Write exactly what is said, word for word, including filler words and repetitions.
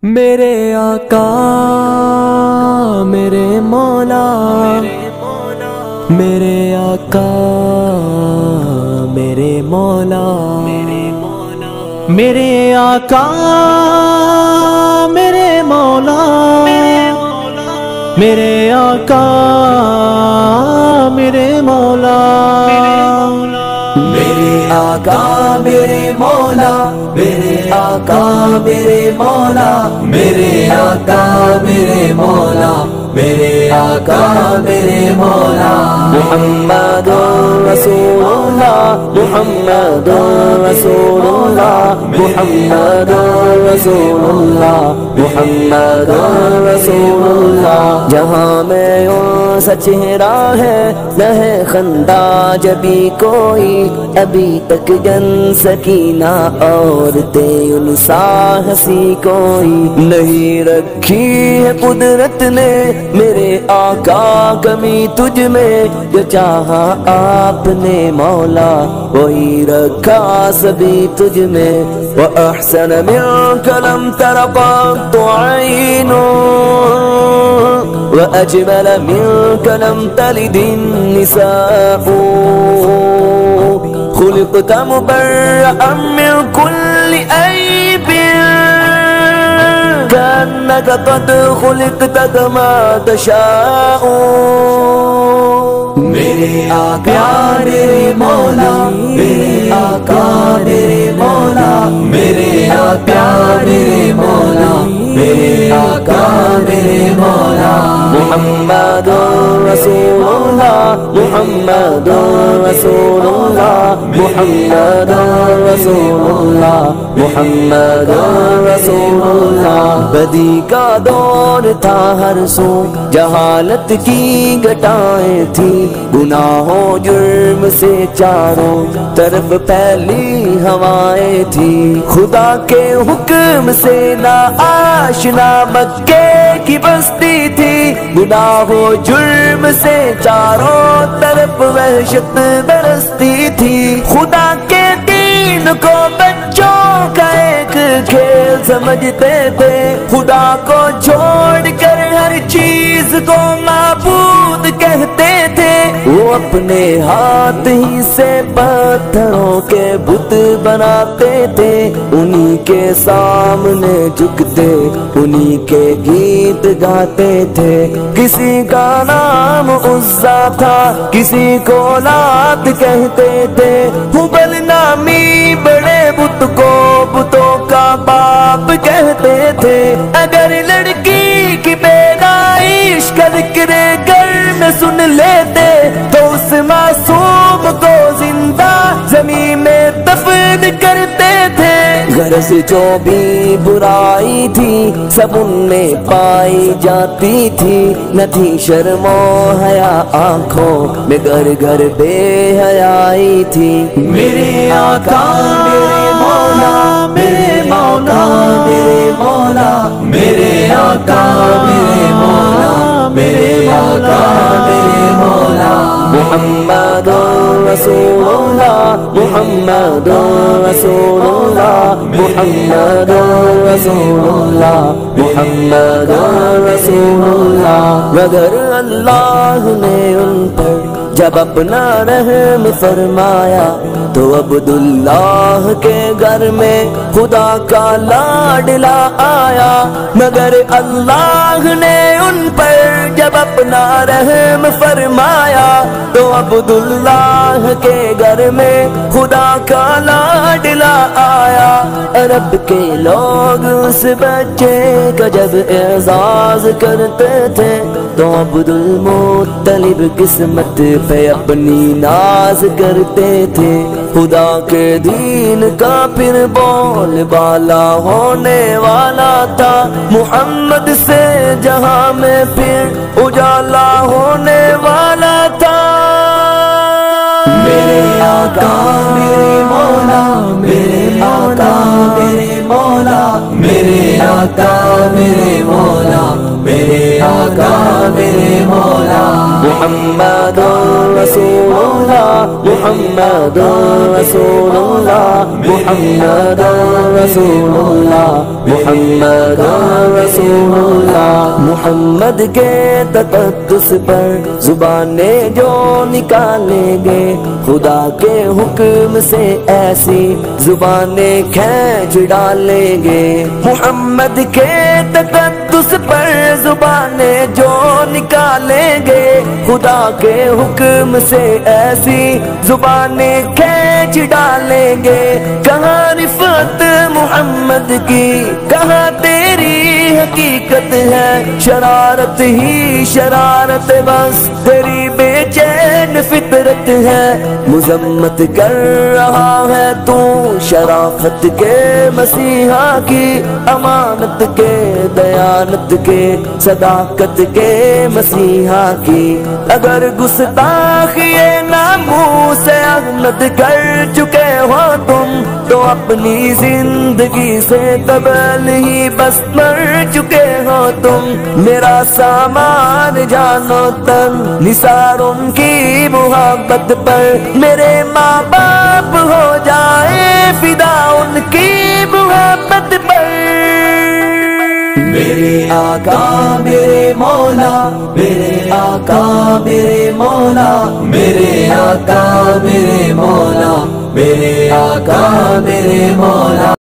میرے آقا میرے مولا، میرے آقا میرے مولا، میرے آقا میرے مولا، میرے آقا میرے مولا، میرے آقا میرے مولا، میرے آقا میرے مولا، میرے آقا میرے مولا، میرے آقا میرے مولا، محمد رسول اللہ، محمد رسول اللہ، محمد رسول اللہ، محمد رسول اللہ۔ جہاں میں ان سا چہرہ ہے نہ ہے خندہ جبھی کوئی، ابھی تک جن سکینہ عورتیں ان سا ہنسی کوئی نہیں رکھی ہے قدرت نے میرے آقا کمی تجھ میں، جو چاہا آپ نے مولا وہی رکھا سبھی تجھ میں۔ وَأَحْسَنَ مِنْكَ لَمْ تَرَ قَطُّ عَيْنٌ وَأَجْمَلَ مِنْكَ لَمْ تَلِدِ النِّسَاءُ، خُلِقْتَ مُبَرَّأً مِنْ كُلِّ عَيْبٍ كأنك قد خلقت كما تشاء۔ میرے آقا میرے مولا، میرے آقا میرے مولا، میرے آقا میرے مولا، میرے آقا میرے مولا، محمد رسول اللہ، محمد رسول اللہ، محمد رسول اللہ، محمد رسول اللہ۔ بدی کا دور تھا ہر سو، جہالت کی گٹائیں تھی، گناہوں جرم سے چاروں طرف پھیلی ہوائیں تھی، خدا کے حکم سے نا آشنا مکے کی بستی تھی، گناہوں جرم سے چاروں طرف وحشت برستی تھی، خدا کے دین کو بچوں کا ایک کھیل سمجھتے تھے، خدا کو چھوڑ کر ہر چیز کو معبود کہتے تھے، وہ اپنے ہاتھ ہی سے پتھروں کے بت بناتے تھے، انہی کے سامنے جھکتے انہی کے گیت گاتے تھے، کسی کا نام عزا تھا کسی کو لات کہتے تھے، ہبل نامی بڑے بت کو بتوں کا باپ کہتے تھے، اگر لڑکی کی پیدائش کا ذکر گھر میں سن لیتے تو اس معصوم کو زندہ زمین میں دفن کرتے تھے، غرض جو بھی برائی تھی سب ان میں پائی جاتی تھی، نہ تھی شرم و حیا آنکھوں میں گھر گھر بے حیائی تھی۔ میرے آقا میرے مولا، میرے مولا میرے مولا، میرے آقا میرے مولا، میرے آقا میرے مولا، محمد رسول اللہ، محمد رسول اللہ، محمد رسول اللہ، محمد رسول اللہ۔ مگر اللہ نے ان پر جب اپنا رحم فرمایا تو عبداللہ کے گھر میں خدا کا لاڈلا آیا، مگر اللہ نے ان پر جب اپنا رحم فرمایا تو عبداللہ کے گھر میں خدا کا لاڈلا آیا، عرب کے لوگ اس بچے کا جب اعزاز کرتے تھے تو عبدالمطلب قسمت پہ اپنی ناز کرتے تھے، خدا کے دین کا پھر بول بالا ہونے والا تھا، محمد سے جہاں میں پھر اجالا ہونے والا تھا۔ میرے آقا میرے مولا، میرے آقا میرے مولا، میرے آقا میرے مولا، میرے آقا میرے مولا، محمد رسول اللہ محمد رسول اللہ محمد رسول اللہ محمد رسول اللہ محمد کے تقدس پر زبانیں جو نکالیں گے خدا کے حکم سے ایسی زبانیں کھینچ ڈالیں گے محمد کے تقدس پر زبانیں جو نکالیں گے خدا کے حکم سے ایسی زبانیں کھینچ ڈالیں گے کہاں رفعت محمد کی کہاں تیری حقیقت ہے شرارت ہی شرارت بس تیری بے چین فطرت ہے مذمت کر رہا ہے تو شرافت کے مسیحا کی امانت کے دیانت کے صداقت کے مسیحا کی اگر گستاخی ناموس احمد کر چکے ہو تم تو اپنی زندگی سے قبل ہی بس مر چکے ہو تم میرا سامان جانو تن نثار ان کی محبت پر میرے ماں باپ ہو جائے فدا ان کی محبت پر میرے آقا میرے مولا میرے آقا میرے مولا میرے آقا میرے مولا میرے آقا میرے مولا